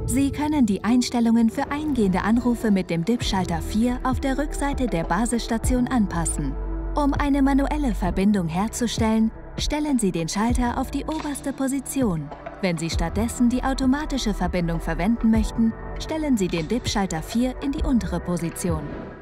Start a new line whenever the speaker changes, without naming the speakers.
Sie können die Einstellungen für eingehende Anrufe mit dem DIP-Schalter 4 auf der Rückseite der Basisstation anpassen. Um eine manuelle Verbindung herzustellen, stellen Sie den Schalter auf die oberste Position. Wenn Sie stattdessen die automatische Verbindung verwenden möchten, stellen Sie den DIP-Schalter 4 in die untere Position.